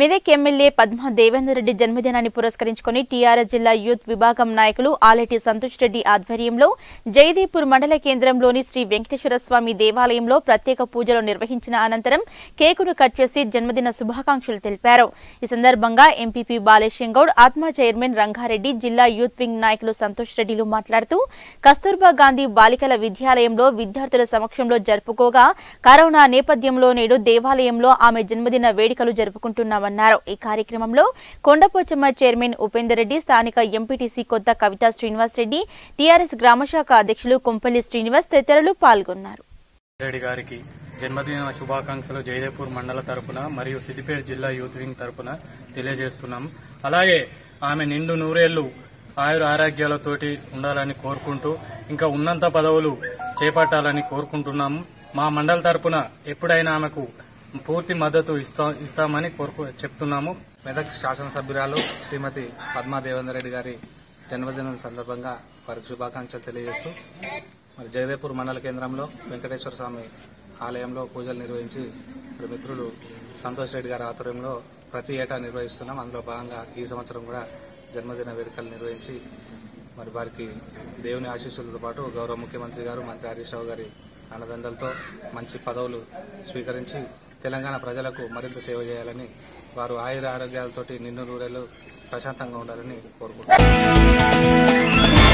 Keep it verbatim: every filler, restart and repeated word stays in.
Medak MLA Padma Devender Reddy జన్మదినాన్ని పురస్కరించుకుని TRS జిల్లా యూత్ విభాగం నాయకులు ఆలెటి సంతోష్ రెడ్డి ఆధ్వర్యంలో జయదేవ్పూర్ మండల కేంద్రంలోని శ్రీ వెంకటేశ్వర స్వామి దేవాలయంలో ప్రత్యేక పూజలు నిర్వహించిన అనంతరం కేకును కట్ చేసి జన్మదిన శుభాకాంక్షలు తెలిపారు. ఈ సందర్భంగా ఎంపీపీ బాలేశం గౌడ్, ఆత్మ చైర్మన్ రంగారెడ్డి, జిల్లా యూత్ వింగ్ నాయకులు సంతోష్ రెడ్డిలు మాట్లాడుతూ కస్తూర్బా గాంధీ బాలికల విద్యాలయంలో విద్యార్థుల సమక్షంలో జరుపుకోగా కరోనా నేపథ్యంలో నేడు దేవాలయంలో ఆమె జన్మదిన వేడుకలు జరుపుకుంటున్నామన్నారు. ఈ కార్యక్రమంలో కొండపోచమ్మ చైర్మన్ ఉపేందర్ రెడ్డి, స్థానిక ఎంపీటీసీ కొత్త కవితా శ్రీనివాస్ రెడ్డి, టీఆర్ఎస్ గ్రామశాఖ అధ్యక్షులు కొంపల్లి శ్రీనివాస్ తదితరులు పాల్గొన్నారు. రెడ్డి గారికి జన్మదిన శుభాకాంక్షలు జయదేవ్పూర్ మండల తరపున మరియు సిద్దిపేట జిల్లా యూత్ వింగ్ తరపున తెలియజేస్తున్నాం. అలాగే ఆమె నిండు నూరేళ్లు ఆయుర ఆరోగ్యాలతోటి ఉండాలని కోరుకుంటూ ఇంకా ఉన్నంత పదవులు చేపట్టాలని కోరుకుంటున్నాము. మా మండల తరపున ఎప్పుడైనా ఆమెకు పూర్తి మద్దతు ఇస్తా ఇస్తామని కోరుకు చెప్తున్నాము. మెదక్ శాసనసభ్యురాలు శ్రీమతి పద్మా దేవేందర్ రెడ్డి గారి జన్మదినం సందర్భంగా వారికి శుభాకాంక్షలు తెలియజేస్తూ మరి జగదేవ్పూర్ మండల కేంద్రంలో వెంకటేశ్వర స్వామి ఆలయంలో పూజలు నిర్వహించి మరి మిత్రులు సంతోష్ రెడ్డి గారి ఆధ్వర్యంలో ప్రతి ఏటా నిర్వహిస్తున్నాం. అందులో భాగంగా ఈ సంవత్సరం కూడా జన్మదిన వేడుకలు నిర్వహించి మరి వారికి దేవుని ఆశీస్సులతో పాటు గౌరవ ముఖ్యమంత్రి గారు, మంత్రి హరీష్ రావు గారి అండదండలతో మంచి పదవులు స్వీకరించి తెలంగాణ ప్రజలకు మరింత సేవ చేయాలని, వారు ఆయుర ఆరోగ్యాలతోటి నిండు నూరేళ్లు ప్రశాంతంగా ఉండాలని కోరుకుంటున్నారు.